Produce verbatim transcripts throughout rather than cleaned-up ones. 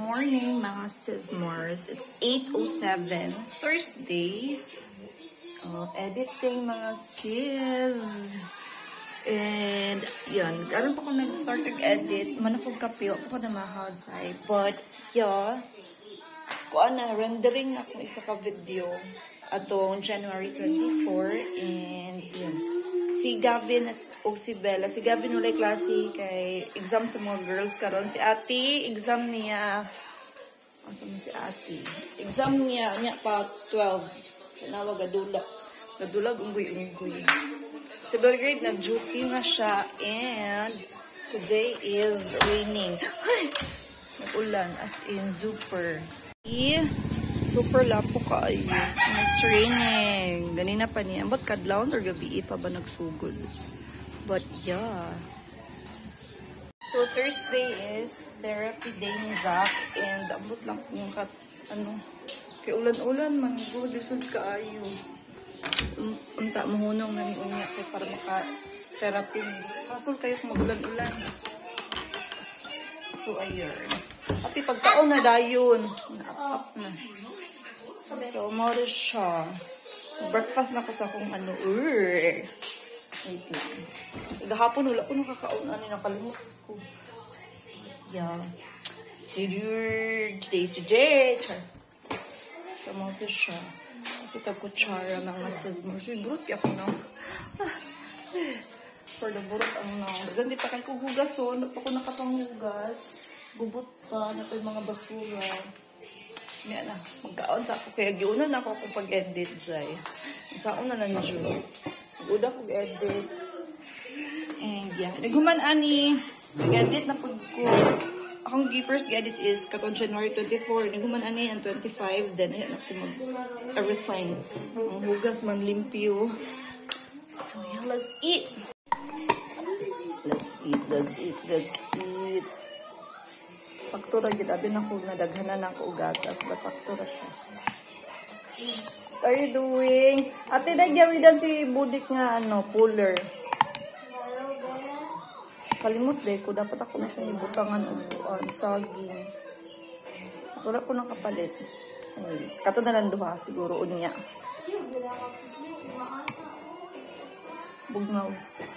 morning, mga sismores. It's eight oh seven, Thursday. Oh, editing, mga sis. And, yun. Karoon pa ko nag-start nag-edit. Manapog kape. Ako ko na mahoutside. But, yeah. Kuan na, rendering na akong isa ka video. Atong January twenty-fourth. And, yun. Si Gavin at o si Bella. Si Gavin ulay klase kay exam sa mga girls karon. Si Ate, exam niya. Asa man si Ate? Exam niya, niya pa twelve. Tinawag gadula. Gadulag unggoy-unggoy. Si Belgrade na duty na siya. And today is raining. Ay! Nag-ulan as in super. E, super lapo kaayo. It's raining. Ganina pa niya. Ba't kadlaw or gabi pa ba nagsugod? But yeah. So Thursday is therapy day ni Zach. And abot lang yung kat, ano, kay ulan-ulan man. Gudisod kaayo. Unta mahunong na ni unya kay para maka-therapy. Kasol kayo kung magulan-ulan. So ayun. Pati pagkaon na dayon. Na-up na. So, mora siya. Breakfast na ko sa kung ano. Urgh. Wait lang. Gahapon, wala ko nakakaon. Ano, nakalimot ko. Yeah. Today si Jay. So, mora siya. Kasi tag-kutsara ng masismo. So, burot ako na. For the burot, ano na. Gandi pa kayo kuhugas. So, ano pa ko nakapanghugas. Gubot pa. Ano pa yung mga basura. Nga na, magkaon sa ako. Kaya giunan ako kung pag-edit, Zay. Saan na lang dyan. Mag-uda kong edit. And yeah. Naghuman ani, nag-edit na po ko. Akong first edit is katong January twenty-fourth. Naghuman ani ang twenty-five. Then, ayan ako mag-everything. Ang hugas, man limpyo. So yeah, let's eat. Let's eat, let's eat, let's eat. Sakto ra gid abi na ko nadaghanan ng ugatas, but sakto ra siya. What are you doing? Ate nagyawidan si budik nga ano, puller. Kalimot day ko dapat ako na siya ibutangan og uh, saging. Wala ko nang kapalit. Anyways, kato na lang duha siguro unya. Bugnaw.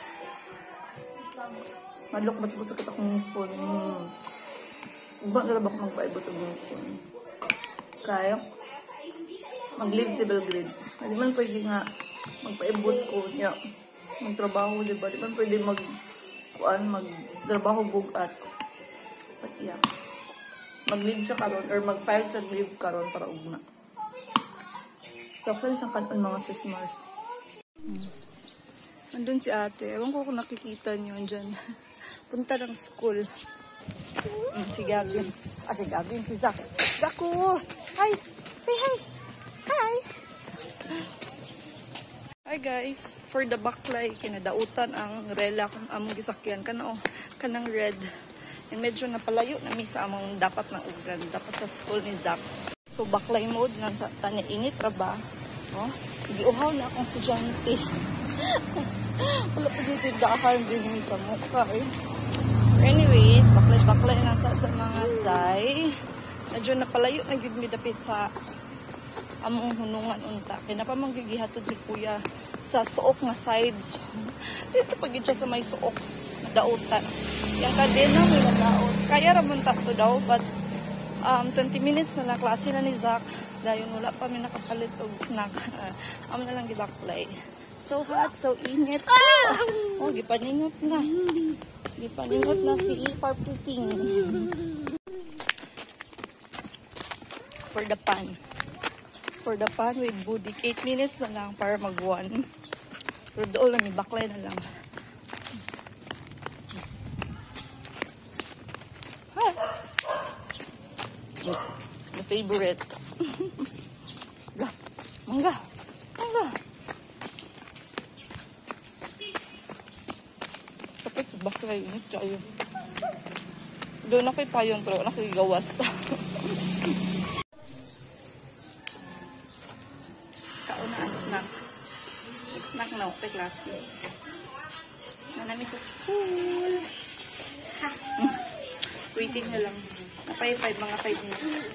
Madlok bas-bas sa akong phone. Hmm. Ba na ba ko magpaibot og phone? Kaya mag-live si Belgrade. Hindi man pwede nga magpaibot ko niya. Magtrabaho, di ba? Di man pwede mag kuan magtrabaho bugat. But yeah. Mag-live siya karon or mag-file siya leave karon para ugma. So, kaya sa kanon mga sismars. Hmm. Andun si ate. Ewan ko kung nakikita niyo dyan. Punta ng school. Si Gavin. Ah, si Gavin. Si Zach. Zaku! Hi! Say hi! Hi! Hi guys. For the baklay, kinadautan ang rela kung among gisakyan. Kana o, kanang red. And medyo napalayo na mi sa among dapat na ugan. Dapat sa school ni Zach. So, baklay mode. Nansa, tanya init ra ba? Oh, giuhaw na akong estudyante. Wala pa dito daahan din mi sa mukha eh. Anyways, baklay-baklay lang sa mga Zay. Medyo napalayo na gid mi dapit sa among hunungan unta. Kaya napamanggigihatod si kuya sa suok nga sides. Dito pag siya sa may suok na dautan. Yung kadena may nadaot. Kaya ramon takto daw, but um, twenty minutes na lang klase na ni Zach. Dahil wala pa may nakapalit og snack. Uh, Amo na lang gibaklay. So hot, so init. Oh, gipaningot na. Gipaningot na si Parputing. For the pan. For the pan with budik. eight minutes na lang para mag-one. Pero doon lang, ibaklay na lang. Ah. My favorite. Mangga. Mangga. Baklay, init kayo. Doon ako'y payon, pero ako'y gawas. Kauna ang snack. Snack na ako, klase. Nanami sa school. Ha. Waiting na lang. Napay five, mga five minutes.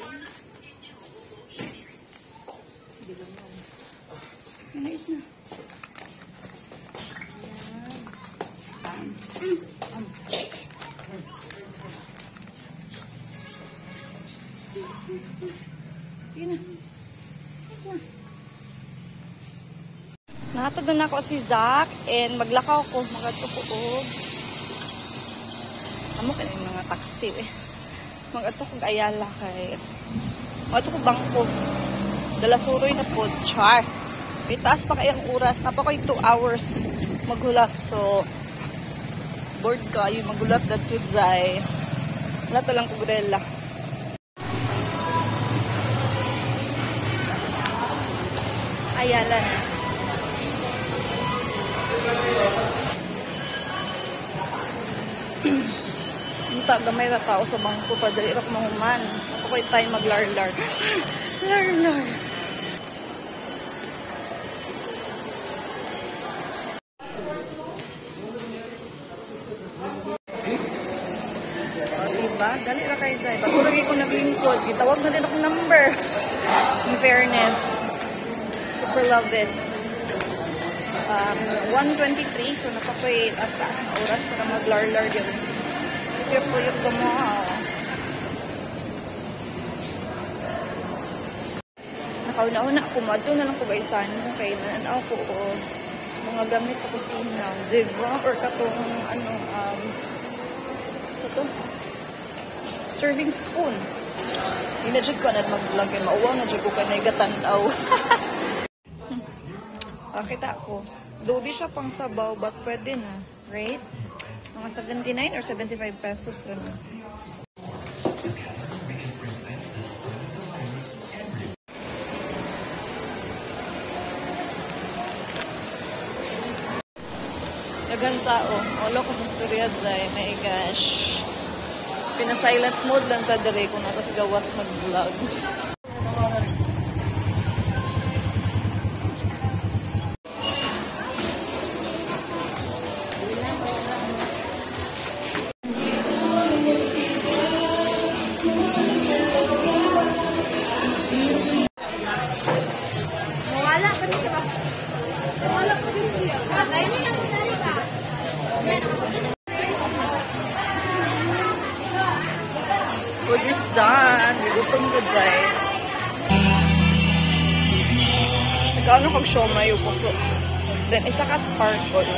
Nice na. Sige na. Nakatag na ako si Zach and maglakaw ko. Magatukoog. Amo ka na yung mga taxi eh. Mag-atukog Ayala kay mag-atukog bangko. Dalasuroy na po. Char. Itaas pa kayang oras. Napa ko'y two hours maghulat. So, board ka. Yung maghulat na tudzay. Wala talang kugrela. Ayala na. Munta, gamay na tao sa bangko. Padali rak mahuman. Napa ko'y tayo maglar-lar. Lar-lar. Dali ra kay Zay. Bago lagi ko naglingkod. Gitawag na din akong number. In fairness. Super love it. Um, one twenty-three. So, napakoy as-taas na oras para mag-lar-lar yun. Ito yung puyok sa mga. Nakauna-una ako. Madto na lang ko gaysan mo. Kaya nananaw ko o mga gamit sa kusina. Diba? Or katong ano, um, so to? Serving spoon. Inadjud ko na mag-vlog eh. Mauwaw na dyan ko ka na igatanaw. Ah, kita ko. Dobi siya pang sabaw, but pwede na. Right? Mga seventy-nine or seventy-five pesos. Ano. Nagan tao. Wala ko sa storya dyan. My gosh. Pina-silent mode lang ta dire kung natas gawas mag-vlog. Wala pa dito. Wala pa dito. Ay, hindi na mo dali ka. Food is done. Gutom ka dyan. Nagkaano kag siomay yung puso. Then, isa ka sparkle.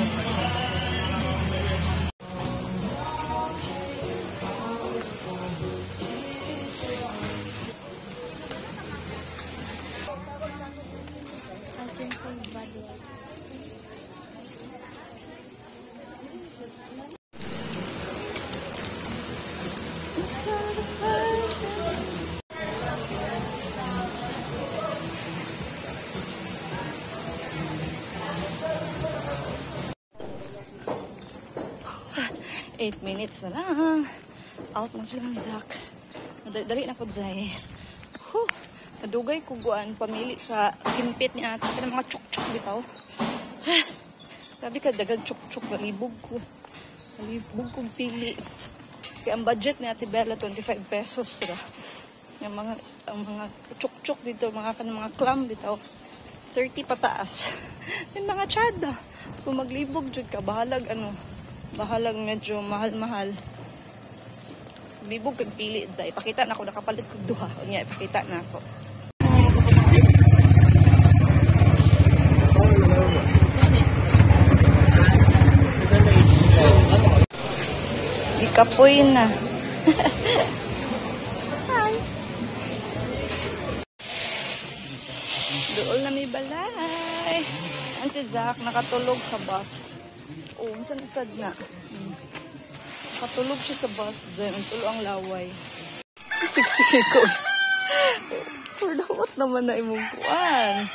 Eight minutes na lang. Out na silang Zach. Dali na po Zay. Huh. Nadugay kuguan. Pamili sa kimpit ni ate. Kaya mga chuk-chuk bitaw. Sabi ka dagang chuk-chuk. Nalibog ko. Nalibog kong pili. Kaya ang budget ni ate Bella twenty-five pesos. Ra. Yung mga, ang mga chuk-chuk dito. Mga kan mga clam bitaw. thirty pataas. Yung mga chada. So maglibog jud ka. Bahalag ano. Bahalag medyo mahal-mahal. Libog kag pili dyan. Ipakita na ako. Nakapalit kog duha. O niya, ipakita na ako. Ikapoy na. Hi. Dool na may balay. Ang si Zach nakatulog sa bus. Oh, saan isad na? Hmm. Nakatulog siya sa bus dyan. Ang tulo ang laway. Siksiki ko. For the what naman na imong kuan?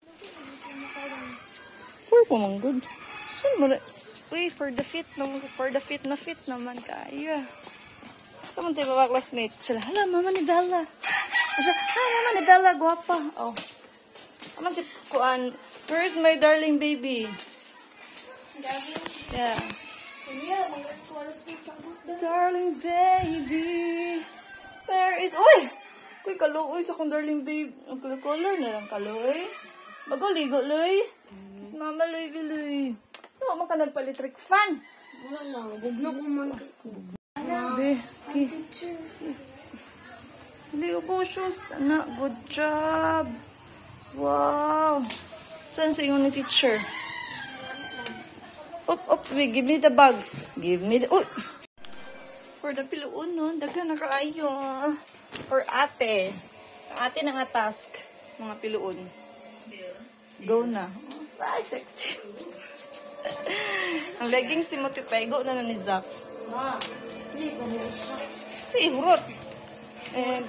For ko mang good. Saan mo na? Uy, for the fit naman. For the fit na fit naman kaya. Saan mo tayo ba classmate? Siya lang, hala, mama ni Bella. Siya, ha, mama ni Bella, guwapa. Oh. Ama si kuan, where's my darling baby? Yeah. Darling baby, where is... Uy! Uy, kaluoy sa kong darling babe. Ang color na lang kaloy. Bago ligo, loy. Kasi mama, loy, loy. No, man ka nagpa-electric fan. Wala, huwag na kuman. Be, okay. Hindi ko shoes. Anak, good job. Wow. Saan sa inyo ni teacher? Up, up, wait, give me the bag. Give me the... Uy! For the piluon, no? Daga na kaayo. For ate. Ang ate na nga task. Mga piluon. Go na. Ay, sexy. Ang leggings si Motipay. Go na na ni Zach. Ma, hindi ko mo. Si Hurot. And...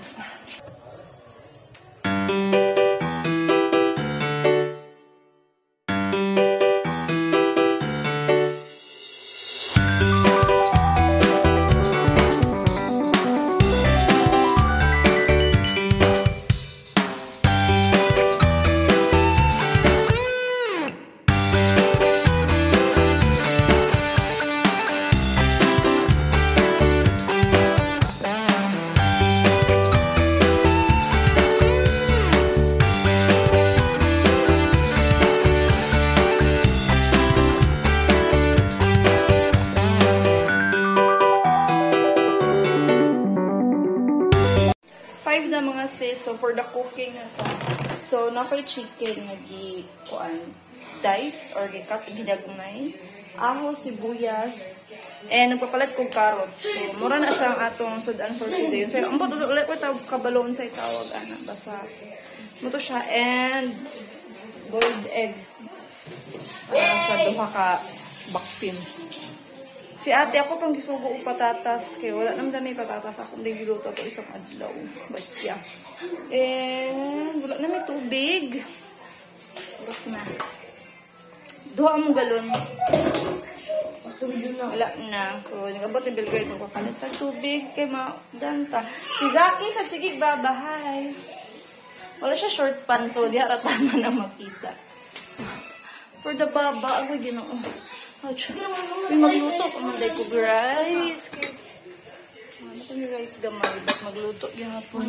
Five na mga sis. So, for the cooking na to. So, nakoy chicken nga gi-kuan dice or gi-cut gidagmay. Aho, sibuyas. And nagpapalit kong carrots. So, mura na sa atong sudan for today. So, ang buto ulit ko tawag kabalon sa itawag. Ana, basta. Muto siya. And boiled egg. Para sa duha ka bakpin. Si ate, ako pang gisugo o patatas. Kaya wala naman dami patatas. Ako hindi giluto ito isang adlaw. But yeah. And wala na may tubig. Wala na. Duha mong galon. Tubig na. Wala na. So, nagabot ni Belgrade mo kapalit ng tubig. Kaya ma-danta. Si Zaki sa sige babahay. Wala siya short pan. So, di harap tama na makita. For the baba, ako ginoo. May magluto pa man dahil ko rice. Ano pa yung rice gamay? Ba't magluto gihapon?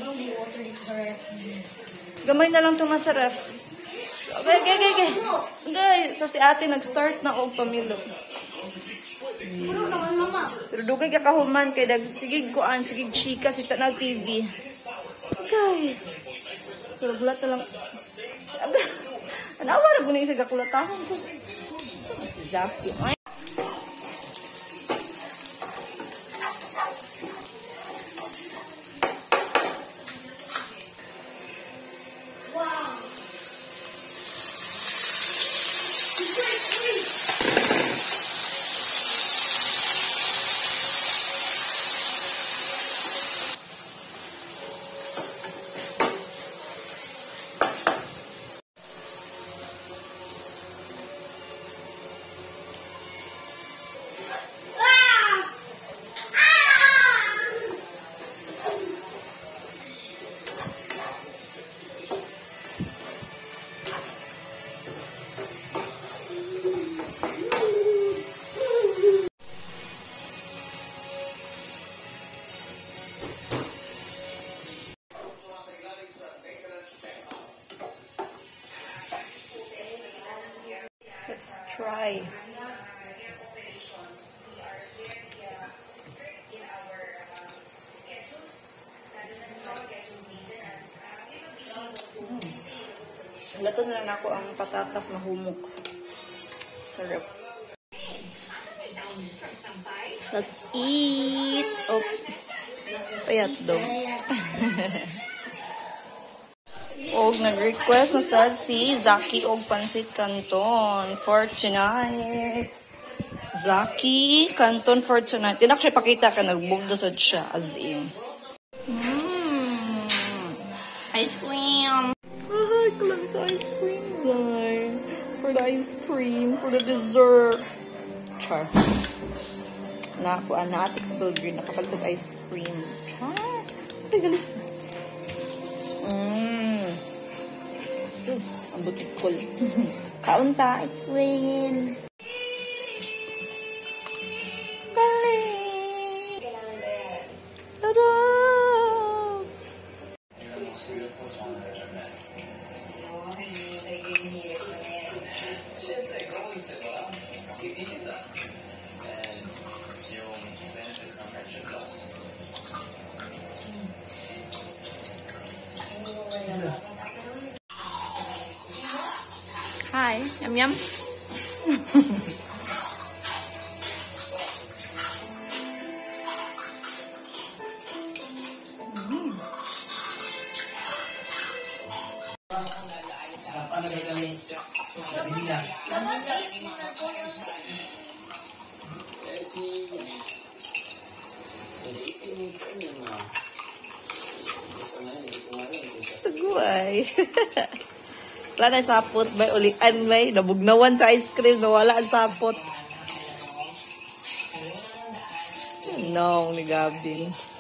Gamay na lang ito sa ref. Okay, okay, okay, okay. Guys, so si ate nag-start na og pamilo. Pero dugay ka kahuman kay dag sigig kuan, sigig chika si tanag T V. Okay. So bulat lang. Ano awara guni sa gakulatahon ko. Zaki. Let's try. Mm. Lato na lang ako ang patatas na humok. Sarap. Let's eat. Oh, payat daw. Og nag-request na sad si Zaki og pansit canton for tonight. Zaki canton for tonight. Tinak siya pakita ka nagbugdo sad siya as in. Mmm. Ice cream. Ah, kalang sa ice cream, Zay. For the ice cream, for the dessert. Char. Na ako na Atix Belgrade nakapaltog ice cream. Char. Ay, galis na. Mmm. Sis, ang butikol. Kaunta, it's queen. Yum, yum. Saguay. Wala na sapot. May ulian, may nabugnawan sa ice cream. Nawala ang sapot. No, ni Gabin.